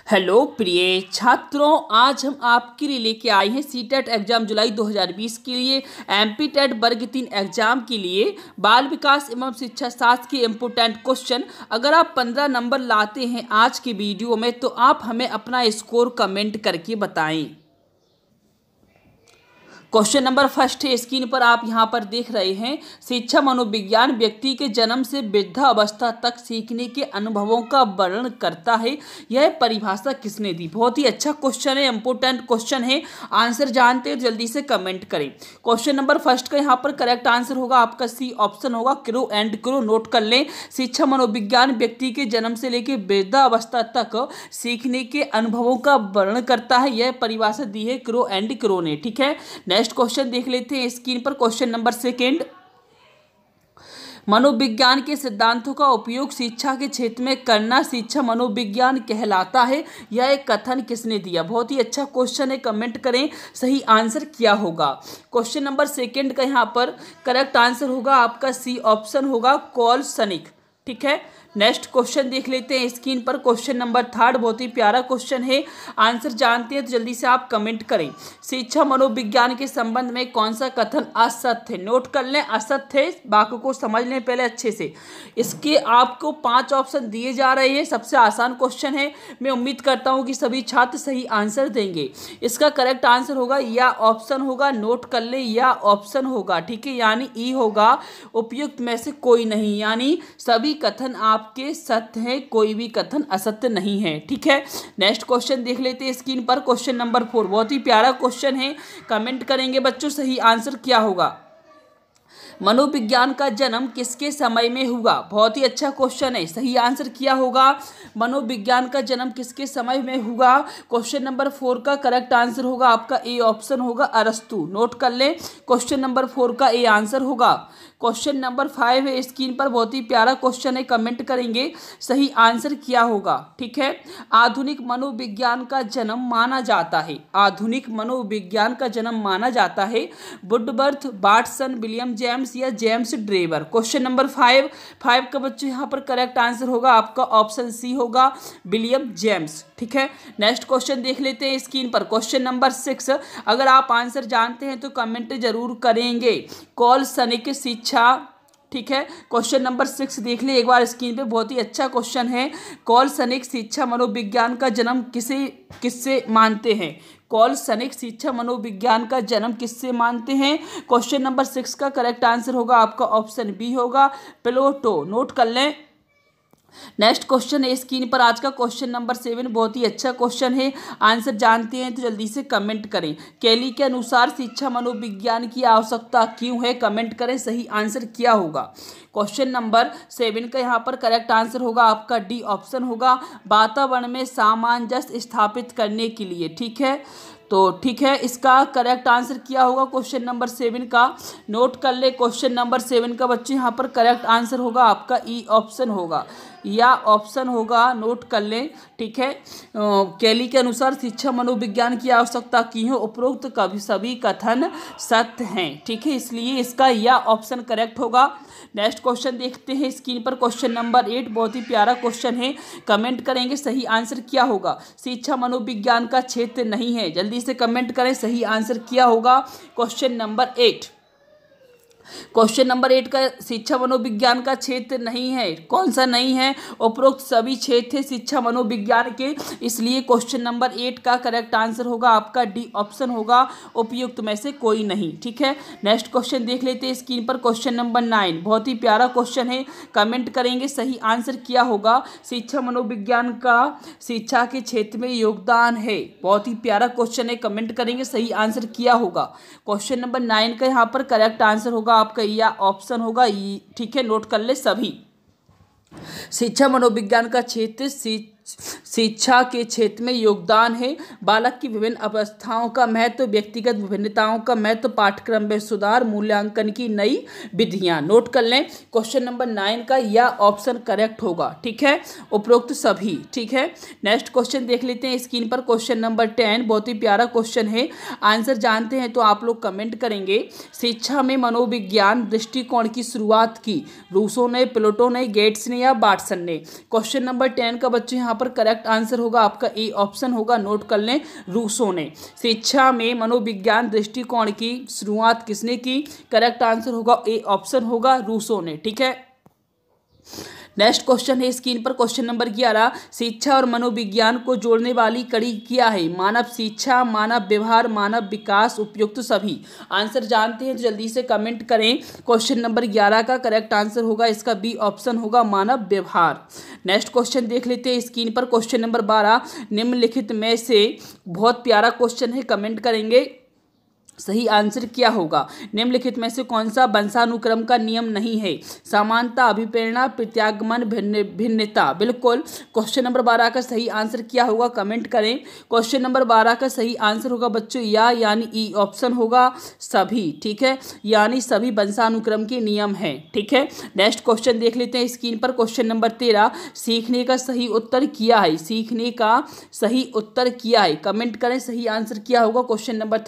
Hello प्रिय छात्रों, आज हम आपके लिए लेके आए हैं सीटेट एग्जाम जुलाई 2020 के लिए एमपी टेट वर्ग 3 एग्जाम के लिए बाल विकास एवं शिक्षा शास्त्र के इम्पोर्टेंट क्वेश्चन। अगर आप 15 नंबर लाते हैं आज की वीडियो में तो आप हमें अपना स्कोर कमेंट करके बताएं। क्वेश्चन नंबर फर्स्ट है, स्क्रीन पर आप यहाँ पर देख रहे हैं। शिक्षा मनोविज्ञान व्यक्ति के जन्म से वृद्धा अवस्था तक सीखने के अनुभवों का वर्णन करता है। यह परिभाषा किसने दी? बहुत ही अच्छा क्वेश्चन है, इंपोर्टेंट क्वेश्चन है। आंसर जानते हैं जल्दी से कमेंट करें। क्वेश्चन नंबर फर्स्ट का यहाँ पर करेक्ट आंसर होगा आपका सी ऑप्शन होगा, क्रो एंड क्रो। नोट कर लें, शिक्षा मनोविज्ञान व्यक्ति के जन्म से लेकर वृद्धा अवस्था तक सीखने के अनुभवों का वर्णन करता है। यह परिभाषा दी है क्रो एंड क्रो ने। ठीक है, नेक्स्ट क्वेश्चन देख लेते हैं स्क्रीन पर। क्वेश्चन नंबर सेकंड, मनोविज्ञान के सिद्धांतों का उपयोग शिक्षा के क्षेत्र में करना शिक्षा मनोविज्ञान कहलाता है। यह एक कथन किसने दिया? बहुत ही अच्छा क्वेश्चन है, कमेंट करें सही आंसर क्या होगा। क्वेश्चन नंबर सेकंड का यहाँ पर करेक्ट आंसर होगा आपका सी ऑप्शन होगा, कॉल सनिक। ठीक है, नेक्स्ट क्वेश्चन देख लेते हैं स्क्रीन पर। क्वेश्चन नंबर थर्ड बहुत ही प्यारा क्वेश्चन है, आंसर जानते हैं तो जल्दी से आप कमेंट करें। शिक्षा मनोविज्ञान के संबंध में कौन सा कथन असत्य है? नोट कर लें, असत्य है, वाक्य को समझ लें पहले अच्छे से। इसके आपको 5 ऑप्शन दिए जा रहे हैं। सबसे आसान क्वेश्चन है, मैं उम्मीद करता हूँ कि सभी छात्र सही आंसर देंगे। इसका करेक्ट आंसर होगा या ऑप्शन होगा, नोट कर लें, या ऑप्शन होगा। ठीक है, यानी ई होगा, उपयुक्त में से कोई नहीं, यानी सभी कथन आपके सत्य है, कोई भी कथन असत्य नहीं है। ठीक है, नेक्स्ट क्वेश्चन देख लेते हैं स्क्रीन पर। क्वेश्चन नंबर 4 बहुत ही प्यारा क्वेश्चन है, कमेंट करेंगे बच्चों सही आंसर क्या होगा। मनोविज्ञान का जन्म किसके समय में हुआ? बहुत ही अच्छा क्वेश्चन है, सही आंसर क्या होगा? मनोविज्ञान का जन्म किसके समय में हुआ? क्वेश्चन नंबर 4 का करेक्ट आंसर होगा आपका ए ऑप्शन होगा, अरस्तु। नोट कर लें, क्वेश्चन नंबर 4 का ए आंसर होगा। क्वेश्चन नंबर 5 है स्क्रीन पर, बहुत ही प्यारा क्वेश्चन है, कमेंट करेंगे सही आंसर क्या होगा। ठीक है, आधुनिक मनोविज्ञान का जन्म माना जाता है, आधुनिक मनोविज्ञान का जन्म माना जाता है वुडवर्थ, वाटसन, विलियम जेम्स या जेम्स ड्रेवर। क्वेश्चन नंबर 5 का बच्चों यहाँ पर करेक्ट आंसर होगा आपका ऑप्शन सी होगा, विलियम जेम्स। ठीक है, नेक्स्ट क्वेश्चन देख लेते हैं स्क्रीन पर। क्वेश्चन नंबर 6, अगर आप आंसर जानते हैं तो कमेंट जरूर करेंगे। कॉल सनिक शिक्षा। ठीक है, क्वेश्चन नंबर 6 देख लिए एक बार स्क्रीन पे, बहुत ही अच्छा क्वेश्चन है। कॉल सनिक शिक्षा मनोविज्ञान का जन्म किससे मानते हैं? कॉल सनिक शिक्षा मनोविज्ञान का जन्म किससे मानते हैं? क्वेश्चन नंबर 6 का करेक्ट आंसर होगा आपका ऑप्शन बी होगा, प्लेटो। नोट कर लें। नेक्स्ट क्वेश्चन है स्क्रीन पर आज का क्वेश्चन नंबर 7, बहुत ही अच्छा क्वेश्चन है, आंसर जानते हैं तो जल्दी से कमेंट करें। कैली के अनुसार शिक्षा मनोविज्ञान की आवश्यकता क्यों है? कमेंट करें सही आंसर क्या होगा। क्वेश्चन नंबर 7 का यहाँ पर करेक्ट आंसर होगा आपका डी ऑप्शन होगा, वातावरण में सामंजस्य स्थापित करने के लिए। ठीक है, तो ठीक है, इसका करेक्ट आंसर क्या होगा क्वेश्चन नंबर 7 का? नोट कर ले, क्वेश्चन नंबर 7 का बच्चे यहाँ पर करेक्ट आंसर होगा आपका ई ऑप्शन होगा, या ऑप्शन होगा, नोट कर लें। ठीक है, कैली के अनुसार शिक्षा मनोविज्ञान की आवश्यकता की है, उपरोक्त कभी सभी कथन सत्य हैं। ठीक है, इसलिए इसका या ऑप्शन करेक्ट होगा। नेक्स्ट क्वेश्चन देखते हैं स्क्रीन पर। क्वेश्चन नंबर 8 बहुत ही प्यारा क्वेश्चन है, कमेंट करेंगे सही आंसर क्या होगा। शिक्षा मनोविज्ञान का क्षेत्र नहीं है, जल्दी से कमेंट करें सही आंसर क्या होगा। क्वेश्चन नंबर 8, क्वेश्चन नंबर 8 का शिक्षा मनोविज्ञान का क्षेत्र नहीं है, कौन सा नहीं है? उपरोक्त सभी क्षेत्र शिक्षा मनोविज्ञान के, इसलिए क्वेश्चन नंबर 8 का करेक्ट आंसर होगा आपका डी ऑप्शन होगा, उपयुक्त में से कोई नहीं। ठीक है, नेक्स्ट क्वेश्चन देख लेते हैं स्क्रीन पर। क्वेश्चन नंबर 9 बहुत ही प्यारा क्वेश्चन है, कमेंट करेंगे सही आंसर क्या होगा। शिक्षा मनोविज्ञान का शिक्षा के क्षेत्र में योगदान है, बहुत ही प्यारा क्वेश्चन है, कमेंट करेंगे सही आंसर क्या होगा। क्वेश्चन नंबर 9 का यहाँ पर करेक्ट आंसर होगा आपका या ऑप्शन होगा। ठीक है, नोट कर ले सभी। शिक्षा मनोविज्ञान का क्षेत्र शिक्षा के क्षेत्र में योगदान है, बालक की विभिन्न अवस्थाओं का महत्व, व्यक्तिगत विभिन्नताओं का महत्व, पाठ्यक्रम में सुधार, मूल्यांकन की नई विधियां। नोट कर लें, क्वेश्चन नंबर 9 का या ऑप्शन करेक्ट होगा। ठीक है, उपरोक्त सभी। ठीक है, नेक्स्ट क्वेश्चन देख लेते हैं स्क्रीन पर। क्वेश्चन नंबर 10 बहुत ही प्यारा क्वेश्चन है, आंसर जानते हैं तो आप लोग कमेंट करेंगे। शिक्षा में मनोविज्ञान दृष्टिकोण की शुरुआत की रूसो ने, प्लेटो ने, गेट्स ने या वाटसन ने? क्वेश्चन नंबर 10 का बच्चे यहाँ पर करेक्ट करेक्ट आंसर होगा आपका ए ऑप्शन होगा, नोट कर लें, रूसो ने। शिक्षा में मनोविज्ञान दृष्टिकोण की शुरुआत किसने की? करेक्ट आंसर होगा ए ऑप्शन होगा, रूसो ने। ठीक है, नेक्स्ट क्वेश्चन है स्क्रीन पर, क्वेश्चन नंबर 11, शिक्षा और मनोविज्ञान को जोड़ने वाली कड़ी क्या है? मानव शिक्षा, मानव व्यवहार, मानव विकास, उपयुक्त सभी। आंसर जानते हैं तो जल्दी से कमेंट करें। क्वेश्चन नंबर 11 का करेक्ट आंसर होगा इसका बी ऑप्शन होगा, मानव व्यवहार। नेक्स्ट क्वेश्चन देख लेते हैं स्क्रीन पर, क्वेश्चन नंबर 12, निम्नलिखित में से, बहुत प्यारा क्वेश्चन है, कमेंट करेंगे सही आंसर क्या होगा। निम्नलिखित में से कौन सा वंशानुक्रम का नियम नहीं है? समानता, अभिप्रेरणा, प्रत्यागमन, भिन्नता। बिल्कुल, क्वेश्चन नंबर 12 का सही आंसर क्या होगा, कमेंट करें। क्वेश्चन नंबर 12 का सही आंसर होगा बच्चों यानी ई ऑप्शन होगा, सभी। ठीक है, यानी सभी वंशानुक्रम के नियम हैं। ठीक है, नेक्स्ट क्वेश्चन देख लेते हैं स्क्रीन पर, क्वेश्चन नंबर 13, सीखने का सही उत्तर क्या है? सीखने का सही उत्तर क्या है, कमेंट करें सही आंसर क्या होगा। क्वेश्चन नंबर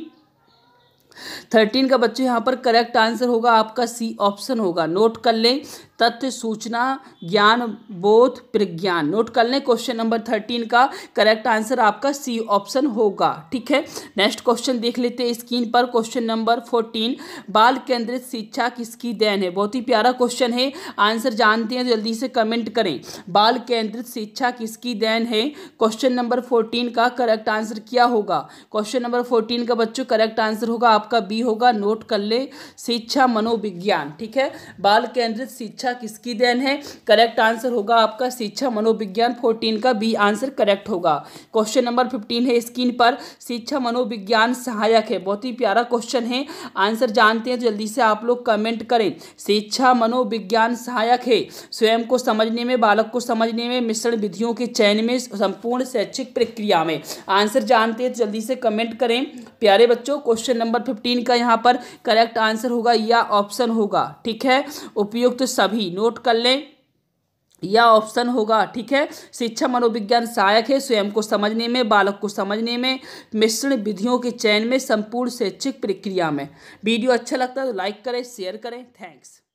13 का बच्चों यहाँ पर करेक्ट आंसर होगा आपका सी ऑप्शन होगा, नोट कर लें, तथ्य, सूचना, ज्ञान, बोध, प्रज्ञान। नोट कर लें, क्वेश्चन नंबर 13 का करेक्ट आंसर आपका सी ऑप्शन होगा। ठीक है, नेक्स्ट क्वेश्चन देख लेते हैं स्क्रीन पर, क्वेश्चन नंबर 14, बाल केंद्रित शिक्षा किसकी देन है? बहुत ही प्यारा क्वेश्चन है, आंसर जानते हैं तो जल्दी से कमेंट करें। बाल केंद्रित शिक्षा किसकी देन है? क्वेश्चन नंबर 14 का करेक्ट आंसर क्या होगा? क्वेश्चन नंबर 14 का बच्चों करेक्ट आंसर होगा आपका बी होगा, नोट कर ले, शिक्षा मनोविज्ञान। ठीक है, बाल केंद्रित शिक्षा किसकी देन है? करेक्ट आंसर होगा आपका शिक्षा मनोविज्ञान, 14 का बी आंसर करेक्ट होगा। क्वेश्चन नंबर 15 है स्क्रीन पर, शिक्षा मनोविज्ञान सहायक है। बहुत ही प्यारा क्वेश्चन है, आंसर जानते हैं जल्दी से आप लोग कमेंट करें। शिक्षा मनोविज्ञान सहायक है स्वयं को समझने में, बालक को समझने में, मिश्रण विधियों के चयन में, संपूर्ण शैक्षिक प्रक्रिया में। आंसर जानते हैं जल्दी से कमेंट करें प्यारे बच्चों। क्वेश्चन नंबर 15 का यहाँ पर करेक्ट आंसर होगा या ऑप्शन होगा। ठीक है, उपयुक्त सभी, नोट कर लें, या ऑप्शन होगा। ठीक है, शिक्षा मनोविज्ञान सहायक है स्वयं को समझने में, बालक को समझने में, मिश्रण विधियों के चयन में, संपूर्ण शैक्षिक प्रक्रिया में। वीडियो अच्छा लगता है तो लाइक करें, शेयर करें। थैंक्स।